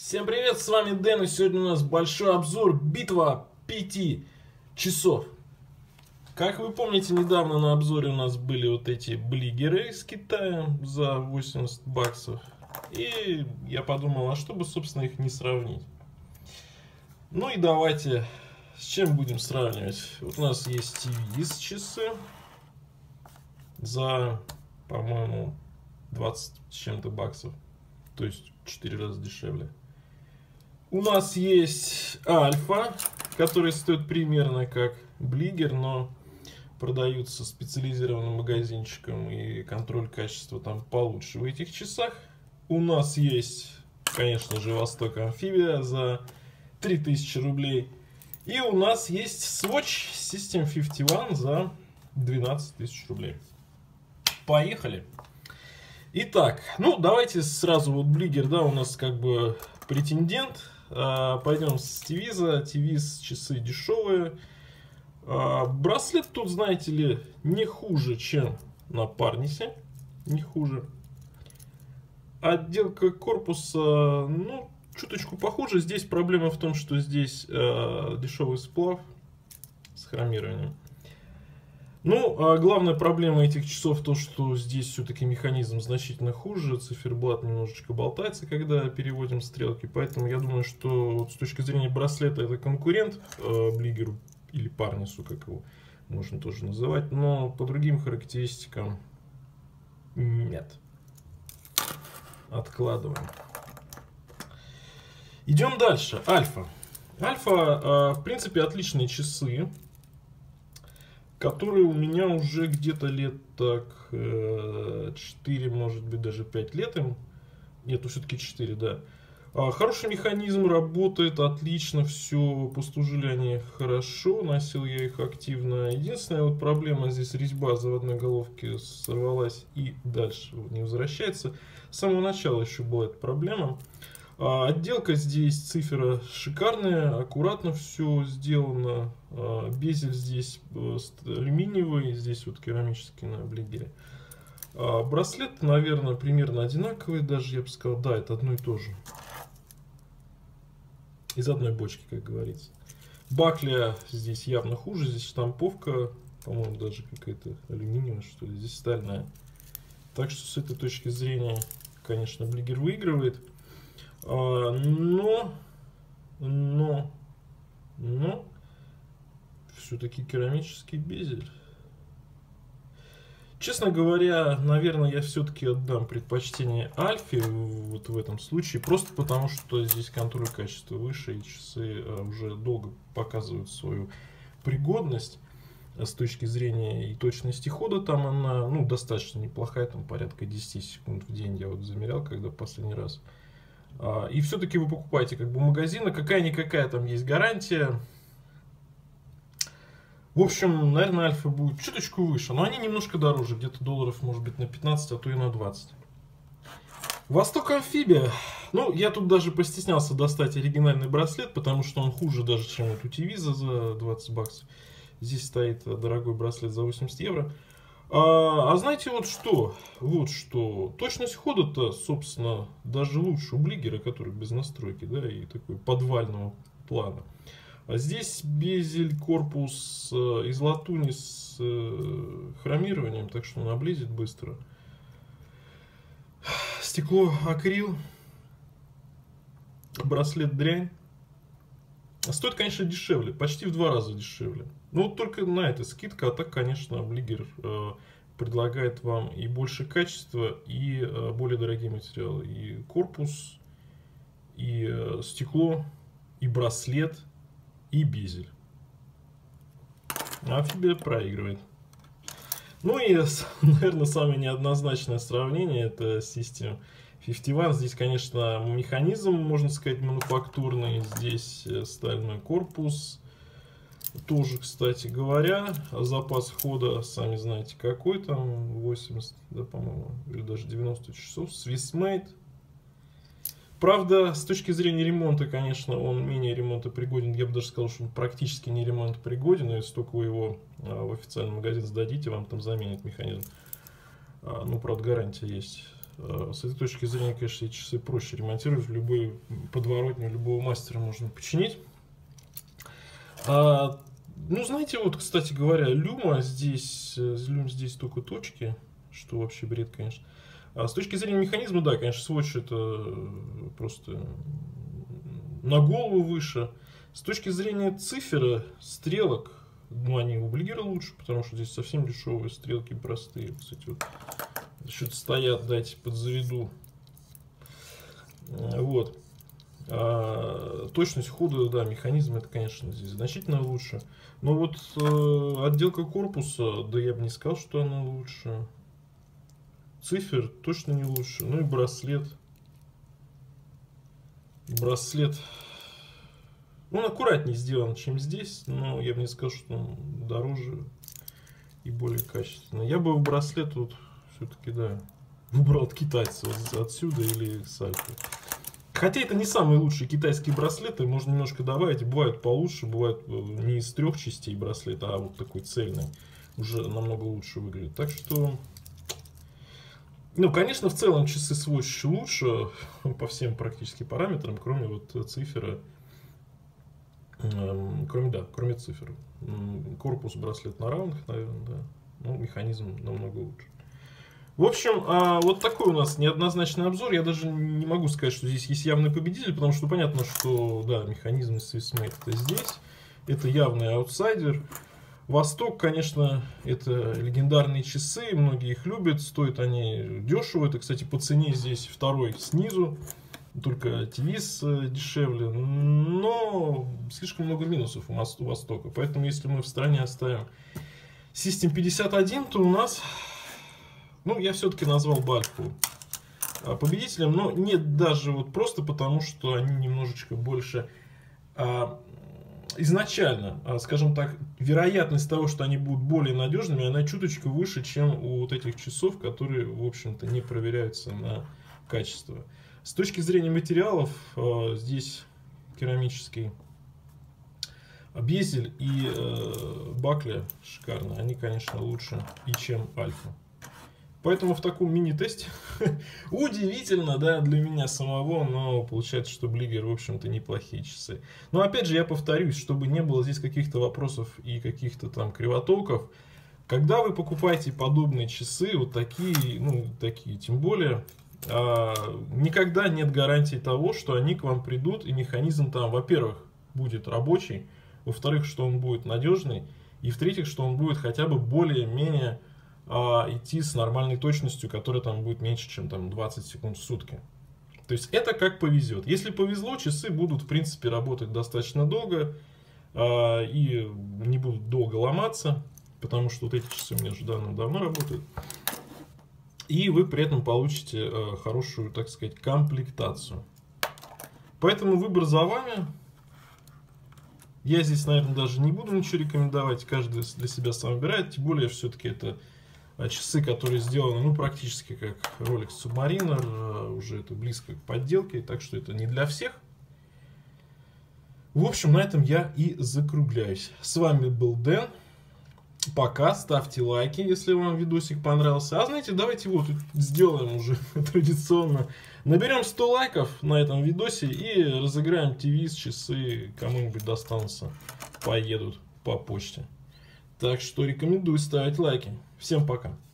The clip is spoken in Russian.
Всем привет, с вами Дэн, и сегодня у нас большой обзор битва 5 часов. Как вы помните, недавно на обзоре у нас были вот эти блигеры из Китая за 80 баксов. И я подумал, а что бы, собственно, их не сравнить. Ну и давайте, с чем будем сравнивать. Вот у нас есть TVS часы за, по-моему, 20 с чем-то баксов. То есть 4 раза дешевле. У нас есть Альфа, который стоит примерно как Блигер, но продаются специализированным магазинчиком, и контроль качества там получше в этих часах. У нас есть, конечно же, Восток Амфибия за 3000 рублей. И у нас есть Swatch System 51 за 12 тысяч рублей. Поехали! Итак, ну давайте сразу вот Блигер, да, у нас как бы претендент. Пойдем с TVS. TVS часы дешевые. Браслет тут, знаете ли, не хуже, чем на Парнисе. Не хуже. Отделка корпуса, ну, чуточку похуже. Здесь проблема в том, что здесь дешевый сплав с хромированием. Ну, главная проблема этих часов то, что здесь все-таки механизм значительно хуже, циферблат немножечко болтается, когда переводим стрелки, поэтому я думаю, что вот с точки зрения браслета это конкурент Блигеру или Парнису, как его можно тоже называть, но по другим характеристикам нет. Откладываем. Идем дальше. Альфа. Альфа, в принципе, отличные часы, которые у меня уже где-то лет так 4, может быть даже 5 лет им. Нет, ну все-таки 4, да. Хороший механизм, работает отлично, все, послужили они хорошо, носил я их активно. Единственная вот проблема здесь, резьба заводной головки сорвалась и дальше не возвращается. С самого начала еще была эта проблема. Отделка здесь, цифера шикарная, аккуратно все сделано. Безель здесь алюминиевый, здесь вот керамический на блигере. Браслет, наверное, примерно одинаковый, даже я бы сказал, да, это одно и то же. Из одной бочки, как говорится. Бакля здесь явно хуже, здесь штамповка, по-моему, даже какая-то алюминиевая, что ли, здесь стальная. Так что с этой точки зрения, конечно, блигер выигрывает. Но все-таки керамический безель. Честно говоря, наверное, я все-таки отдам предпочтение Альфе вот в этом случае, просто потому что здесь контроль качества выше, и часы уже долго показывают свою пригодность. С точки зрения и точности хода там она, ну, достаточно неплохая, там порядка 10 секунд в день я вот замерял, когда последний раз. И все-таки вы покупаете как бы у магазина, какая-никакая там есть гарантия. В общем, наверное, Альфа будет чуточку выше, но они немножко дороже, где-то долларов может быть на 15, а то и на 20. Восток Амфибия. Ну, я тут даже постеснялся достать оригинальный браслет, потому что он хуже даже, чем вот у TVS за 20 баксов. Здесь стоит дорогой браслет за 80 евро. А знаете вот что? Вот что. Точность хода-то, собственно, даже лучше у Блигера, который без настройки, да, и такой подвального плана. А здесь безель, корпус из латуни с хромированием, так что он облезет быстро. Стекло акрил. Браслет дрянь. Стоит, конечно, дешевле, почти в 2 раза дешевле. Ну, вот только на это скидка, а так, конечно, Блигер предлагает вам и больше качества, и более дорогие материалы. И корпус, и стекло, и браслет, и безель. Амфибия проигрывает. Ну и, наверное, самое неоднозначное сравнение — это System 51. Здесь, конечно, механизм, можно сказать, мануфактурный. Здесь стальной корпус. Тоже, кстати говоря, запас хода, сами знаете какой, там 80, да, по-моему, или даже 90 часов. Swissmade. Правда, с точки зрения ремонта, конечно, он менее ремонтопригоден. Я бы даже сказал, что он практически не ремонтопригоден. И если только вы его в официальный магазин сдадите, вам там заменят механизм. Ну, правда, гарантия есть С этой точки зрения, конечно, эти часы проще ремонтировать. В любой подворотне любого мастера можно починить. Ну, знаете, вот, кстати говоря, люма здесь только точки, что вообще бред, конечно. С точки зрения механизма, да, конечно, Swatch это просто на голову выше. С точки зрения цифера, стрелок, ну, они у Блигера лучше, потому что здесь совсем дешевые стрелки, простые. Кстати, вот что-то стоят, дайте подзаведу. Вот. Точность хода, да, механизм, это, конечно, здесь значительно лучше. Но вот отделка корпуса, да, я бы не сказал, что она лучше. Цифер точно не лучше. Ну и браслет. Браслет, он аккуратнее сделан, чем здесь, но я бы не сказал, что он дороже и более качественный. Я бы в браслет вот все-таки, да, выбрал от китайца вот отсюда или с Альфы. Хотя это не самые лучшие китайские браслеты, можно немножко добавить. Бывают получше, бывают не из 3 частей браслета, а вот такой цельный. Уже намного лучше выглядит. Так что, ну, конечно, в целом часы Swatch лучше по всем практически параметрам, кроме вот цифера. Кроме цифр. Корпус, браслет на равных, наверное, да. Ну, механизм намного лучше. В общем, вот такой у нас неоднозначный обзор. Я даже не могу сказать, что здесь есть явный победитель, потому что понятно, что, да, механизм из Swissmade это здесь. Это явный аутсайдер. Восток, конечно, это легендарные часы, многие их любят, стоят они дешево. Это, кстати, по цене здесь второй снизу. Только ТВИС дешевле, но слишком много минусов у Востока. Поэтому, если мы в стране оставим System 51, то у нас, ну, я все-таки назвал бы Альфу победителем, но нет даже вот просто потому, что они немножечко больше изначально, скажем так, вероятность того, что они будут более надежными, она чуточку выше, чем у вот этих часов, которые, в общем-то, не проверяются на качество. С точки зрения материалов, здесь керамический безель и бакля шикарно. Они, конечно, лучше и чем Альфа. Поэтому в таком мини-тесте удивительно, да, для меня самого, но получается, что Блигер, в общем-то, неплохие часы. Но опять же, я повторюсь, чтобы не было здесь каких-то вопросов и каких-то там кривотолков, когда вы покупаете подобные часы, вот такие, ну, такие, тем более, никогда нет гарантии того, что они к вам придут, и механизм там, во-первых, будет рабочий, во-вторых, что он будет надежный, и в-третьих, что он будет хотя бы более-менее идти с нормальной точностью, которая там будет меньше, чем там 20 секунд в сутки. То есть это как повезет. Если повезло, часы будут, в принципе, работать достаточно долго и не будут долго ломаться, потому что вот эти часы у меня уже давно работают. И вы при этом получите хорошую, так сказать, комплектацию. Поэтому выбор за вами. Я здесь, наверное, даже не буду ничего рекомендовать. Каждый для себя сам выбирает. Тем более, все-таки это часы, которые сделаны, ну, практически как Rolex Submariner. Уже это близко к подделке. Так что это не для всех. В общем, на этом я и закругляюсь. С вами был Дэн. Пока, ставьте лайки, если вам видосик понравился. А знаете, давайте вот сделаем уже традиционно. Наберем 100 лайков на этом видосе и разыграем ТВИС, часы, кому-нибудь достанутся, поедут по почте. Так что рекомендую ставить лайки. Всем пока.